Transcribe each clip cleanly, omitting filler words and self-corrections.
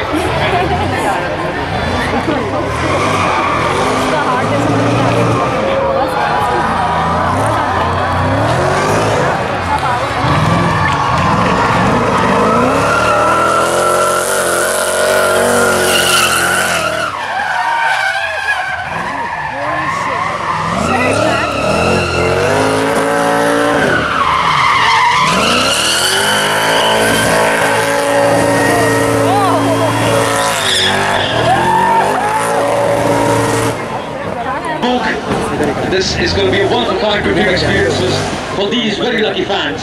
This is going to be a one-of-a-kind review experiences for these very lucky fans.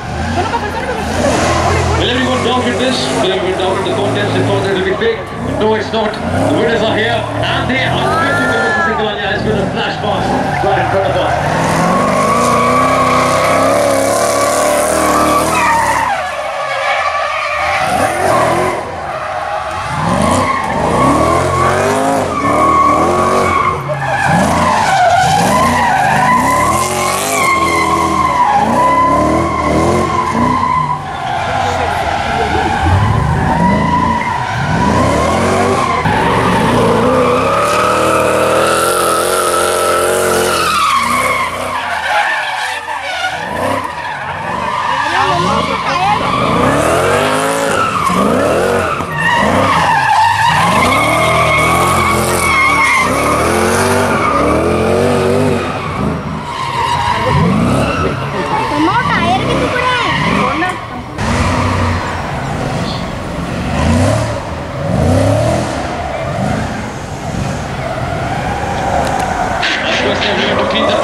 Will everyone doubted this? Will everyone doubted the contest and thought it will be big? No, it's not. The winners are here and they are stretching the Gautam Singhania as with a flash pass right in front of us.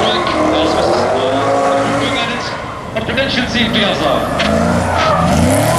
Potential safety hazard.